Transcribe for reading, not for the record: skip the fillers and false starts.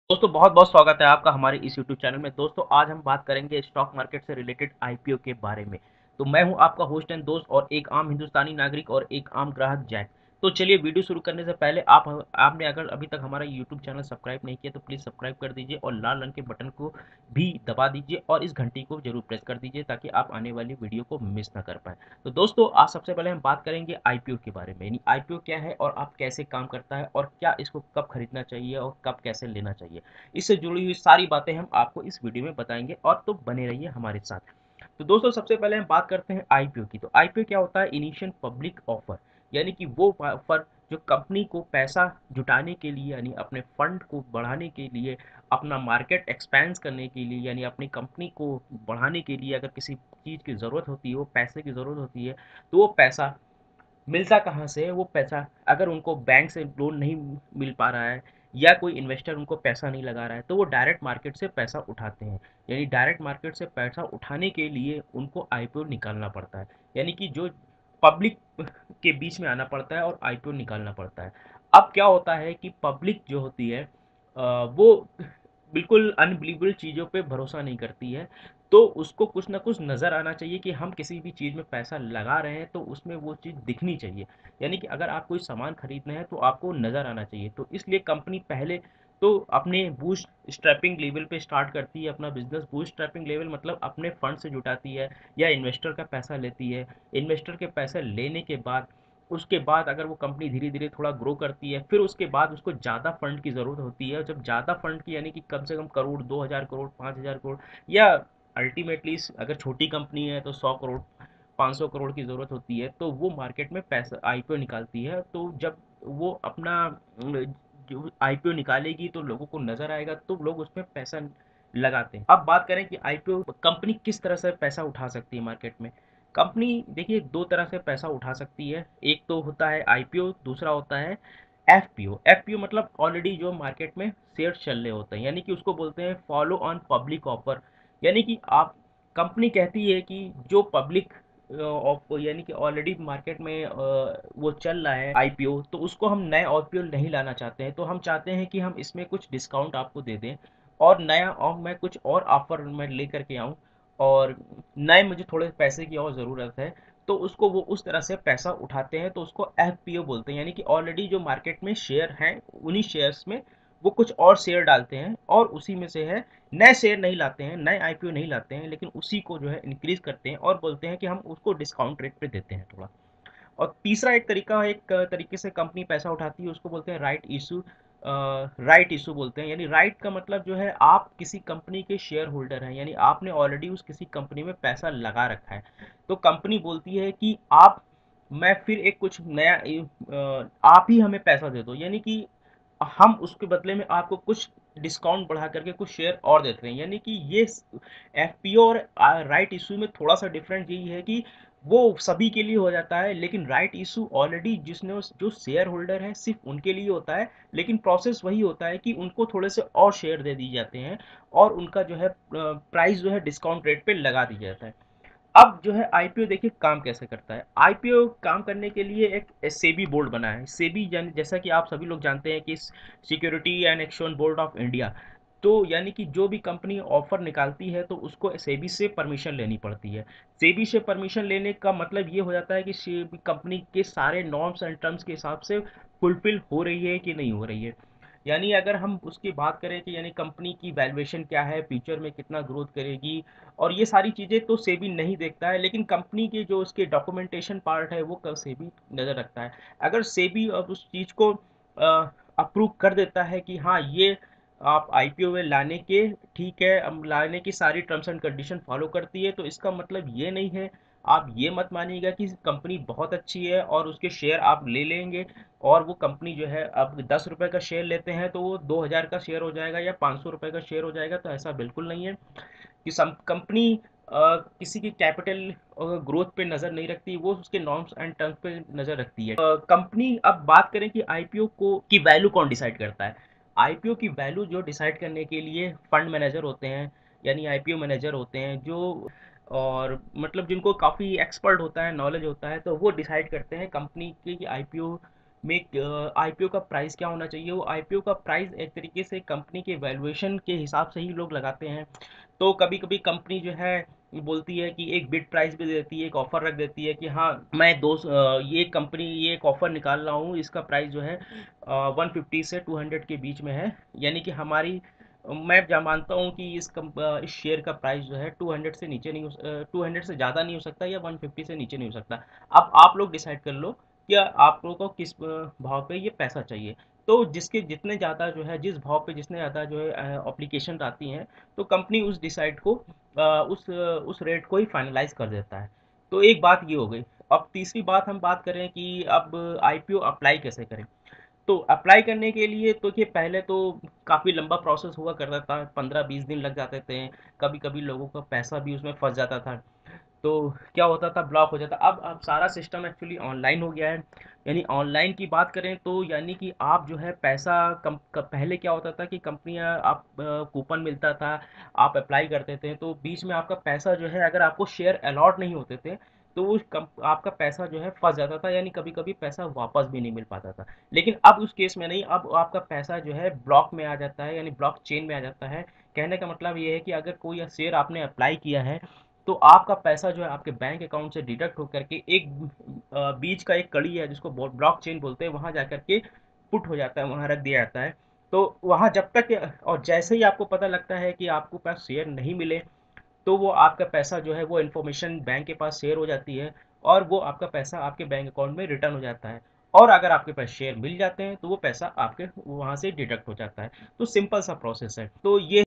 दोस्तों बहुत बहुत स्वागत है आपका हमारे इस यूट्यूब चैनल में। दोस्तों आज हम बात करेंगे स्टॉक मार्केट से रिलेटेड आईपीओ के बारे में। तो मैं हूं आपका होस्ट एंड दोस्त और एक आम हिंदुस्तानी नागरिक और एक आम ग्राहक जैक। तो चलिए वीडियो शुरू करने से पहले आपने अगर अभी तक हमारा यूट्यूब चैनल सब्सक्राइब नहीं किया तो प्लीज़ सब्सक्राइब कर दीजिए और लाल रंग के बटन को भी दबा दीजिए और इस घंटी को जरूर प्रेस कर दीजिए ताकि आप आने वाली वीडियो को मिस ना कर पाए। तो दोस्तों आज सबसे पहले हम बात करेंगे आईपीओ के बारे में, यानी आईपीओ क्या है और आप कैसे काम करता है और क्या इसको कब खरीदना चाहिए और कब कैसे लेना चाहिए। इससे जुड़ी हुई सारी बातें हम आपको इस वीडियो में बताएंगे और तो बने रहिए हमारे साथ। तो दोस्तों सबसे पहले हम बात करते हैं आईपीओ की। तो आईपीओ क्या होता है? इनिशियल पब्लिक ऑफर, यानी कि वो ऑफर जो कंपनी को पैसा जुटाने के लिए, यानी अपने फंड को बढ़ाने के लिए, अपना मार्केट एक्सपेंस करने के लिए, यानी अपनी कंपनी को बढ़ाने के लिए अगर किसी चीज़ की ज़रूरत होती है, वो पैसे की ज़रूरत होती है, तो वो पैसा मिलता कहाँ से है? वो पैसा अगर उनको बैंक से लोन नहीं मिल पा रहा है या कोई इन्वेस्टर उनको पैसा नहीं लगा रहा है तो वो डायरेक्ट मार्केट से पैसा उठाते हैं। यानी डायरेक्ट मार्केट से पैसा उठाने के लिए उनको आईपीओ निकालना पड़ता है, यानी कि जो पब्लिक के बीच में आना पड़ता है और आईपीओ निकालना पड़ता है। अब क्या होता है कि पब्लिक जो होती है वो बिल्कुल अनबिलीवेबल चीज़ों पे भरोसा नहीं करती है। तो उसको कुछ ना कुछ नज़र आना चाहिए कि हम किसी भी चीज़ में पैसा लगा रहे हैं तो उसमें वो चीज़ दिखनी चाहिए। यानी कि अगर आप कोई सामान खरीदना है तो आपको नज़र आना चाहिए। तो इसलिए कंपनी पहले तो अपने बूस्ट स्ट्रैपिंग लेवल पे स्टार्ट करती है अपना बिजनेस। बूस्ट स्ट्रैपिंग लेवल मतलब अपने फंड से जुटाती है या इन्वेस्टर का पैसा लेती है। इन्वेस्टर के पैसे लेने के बाद उसके बाद अगर वो कंपनी धीरे धीरे थोड़ा ग्रो करती है फिर उसके बाद उसको ज़्यादा फंड की ज़रूरत होती है। जब ज़्यादा फंड की यानी कि कम से कम करोड़, 2,000 करोड़, 5,000 करोड़, या अल्टीमेटली अगर छोटी कंपनी है तो 100 करोड़, 500 करोड़ की ज़रूरत होती है तो वो मार्केट में पैसा आईपीओ निकालती है। तो जब वो अपना जो आईपीओ निकालेगी तो लोगों को नज़र आएगा तो लोग उसमें पैसा लगाते हैं। अब बात करें कि आईपीओ कंपनी किस तरह से पैसा उठा सकती है मार्केट में। कंपनी देखिए दो तरह से पैसा उठा सकती है। एक तो होता है आईपीओ, दूसरा होता है एफपीओ। एफपीओ मतलब ऑलरेडी जो मार्केट में शेयर चल रहे होते हैं, यानी कि उसको बोलते हैं फॉलो ऑन पब्लिक ऑफर। यानी कि आप कंपनी कहती है कि जो पब्लिक यानी कि ऑलरेडी मार्केट में वो चल रहा है आईपीओ, तो उसको हम नए आईपीओ नहीं लाना चाहते हैं। तो हम चाहते हैं कि हम इसमें कुछ डिस्काउंट आपको दे दें और नया और मैं कुछ और ऑफर मैं लेकर के आऊँ और नए मुझे थोड़े पैसे की और ज़रूरत है। तो उसको वो उस तरह से पैसा उठाते हैं तो उसको एफपीओ बोलते हैं। यानी कि ऑलरेडी जो मार्केट में शेयर हैं उन्हीं शेयर्स में वो कुछ और शेयर डालते हैं और उसी में से है, नए शेयर नहीं लाते हैं, नए आईपीओ नहीं लाते हैं, लेकिन उसी को जो है इंक्रीज करते हैं और बोलते हैं कि हम उसको डिस्काउंट रेट पे देते हैं थोड़ा। और तीसरा एक तरीका है, एक तरीके से कंपनी पैसा उठाती है, उसको बोलते हैं राइट इशू। राइट इशू बोलते हैं, यानी राइट का मतलब जो है आप किसी कंपनी के शेयर होल्डर हैं, यानी आपने ऑलरेडी उस किसी कंपनी में पैसा लगा रखा है। तो कंपनी बोलती है कि आप मैं फिर एक कुछ नया आप ही हमें पैसा दे दो, यानी कि हम उसके बदले में आपको कुछ डिस्काउंट बढ़ा करके कुछ शेयर और देते हैं। यानी कि ये एफपीओ और राइट इशू में थोड़ा सा डिफरेंट यही है कि वो सभी के लिए हो जाता है, लेकिन राइट इशू ऑलरेडी जिसने जो शेयर होल्डर है सिर्फ उनके लिए होता है, लेकिन प्रोसेस वही होता है कि उनको थोड़े से और शेयर दे दिए जाते हैं और उनका जो है प्राइस जो है डिस्काउंट रेट पे लगा दिया जाता है। अब जो है आईपीओ देखिए काम कैसे करता है। आईपीओ काम करने के लिए एक सेबी बोर्ड बना है। सेबी जैसा कि आप सभी लोग जानते हैं कि security and exchange board of India. तो यानी कि जो भी कंपनी ऑफर निकालती है तो उसको सेबी से परमिशन लेनी पड़ती है। सेबी से परमिशन लेने का मतलब ये हो जाता है कि सेबी कंपनी के सारे नॉर्म्स एंड टर्म्स के हिसाब से फुलफिल हो रही है कि नहीं हो रही है। यानी अगर हम उसकी बात करें कि यानी कंपनी की वैल्यूएशन क्या है, फ्यूचर में कितना ग्रोथ करेगी और ये सारी चीज़ें तो सेबी नहीं देखता है, लेकिन कंपनी के जो उसके डॉक्यूमेंटेशन पार्ट है वो सेबी नज़र रखता है। अगर सेबी अब उस चीज़ को अप्रूव कर देता है कि हाँ ये आप आईपीओ में लाने के ठीक है, अब लाने की सारी टर्म्स एंड कंडीशन फॉलो करती है, तो इसका मतलब ये नहीं है, आप ये मत मानिएगा कि कंपनी बहुत अच्छी है और उसके शेयर आप ले लेंगे और वो कंपनी जो है अब 10 रुपए का शेयर लेते हैं तो वो 2,000 का शेयर हो जाएगा या 500 रुपए का शेयर हो जाएगा। तो ऐसा बिल्कुल नहीं है कि कंपनी किसी की कैपिटल ग्रोथ पे नज़र नहीं रखती, वो उसके नॉर्म्स एंड टर्म्स पे नज़र रखती है। कंपनी अब बात करें कि आईपीओ को की वैल्यू कौन डिसाइड करता है। आईपीओ की वैल्यू जो डिसाइड करने के लिए फंड मैनेजर होते हैं, यानी आईपीओ मैनेजर होते हैं जो और मतलब जिनको काफ़ी एक्सपर्ट होता है, नॉलेज होता है, तो वो डिसाइड करते हैं कंपनी की आईपीओ में आईपीओ का प्राइस क्या होना चाहिए, वो आईपीओ का प्राइस एक तरीके से कंपनी के वैल्यूएशन के हिसाब से ही लोग लगाते हैं। तो कभी कभी कंपनी जो है बोलती है कि एक बिड प्राइस भी देती है, एक ऑफर रख देती है कि हाँ मैं ये कंपनी ये एक ऑफर निकाल रहा हूँ, इसका प्राइस जो है 150 से 200 के बीच में है। यानी कि हमारी मैं मानता हूँ कि इस शेयर का प्राइस जो है 200 से नीचे नहीं हो 200 से ज़्यादा नहीं हो सकता या 150 से नीचे नहीं हो सकता। अब आप लोग डिसाइड कर लो कि आप लोगों को किस भाव पे ये पैसा चाहिए। तो जिसके जितने ज़्यादा जो है जिस भाव पे जितने ज़्यादा जो है एप्लीकेशन आती हैं, तो कंपनी उस डिसाइड को उस रेट को ही फाइनलाइज कर देता है। तो एक बात ये हो गई। अब तीसरी बात हम बात करें कि अब आईपीओ अप्लाई कैसे करें। तो अप्लाई करने के लिए तो ये पहले तो काफ़ी लंबा प्रोसेस हुआ करता था, 15-20 दिन लग जाते थे। कभी कभी लोगों का पैसा भी उसमें फंस जाता था, तो क्या होता था ब्लॉक हो जाता। अब सारा सिस्टम एक्चुअली ऑनलाइन हो गया है। यानी ऑनलाइन की बात करें तो यानी कि आप जो है पैसा पहले क्या होता था कि कंपनियां आप कूपन मिलता था, आप अप्लाई करते थे तो बीच में आपका पैसा जो है अगर आपको शेयर अलॉट नहीं होते थे तो आपका पैसा जो है फंस जाता था, यानी कभी कभी पैसा वापस भी नहीं मिल पाता था। लेकिन अब उस केस में नहीं, अब आपका पैसा जो है ब्लॉक में आ जाता है, यानी ब्लॉक चेन में आ जाता है। कहने का मतलब ये है कि अगर कोई शेयर आपने अप्लाई किया है तो आपका पैसा जो है आपके बैंक अकाउंट से डिडक्ट होकर के एक बीच का एक कड़ी है जिसको ब्लॉक चेन बोलते हैं, वहां जाकर के पुट हो जाता है, वहां रख दिया जाता है। तो वहां जब तक और जैसे ही आपको पता लगता है कि आपको पास शेयर नहीं मिले, तो वो आपका पैसा जो है वो इन्फॉर्मेशन बैंक के पास शेयर हो जाती है और वो आपका पैसा आपके बैंक अकाउंट में रिटर्न हो जाता है। और अगर आपके पास शेयर मिल जाते हैं तो वो पैसा आपके वहां से डिडक्ट हो जाता है। तो सिंपल सा प्रोसेस है। तो ये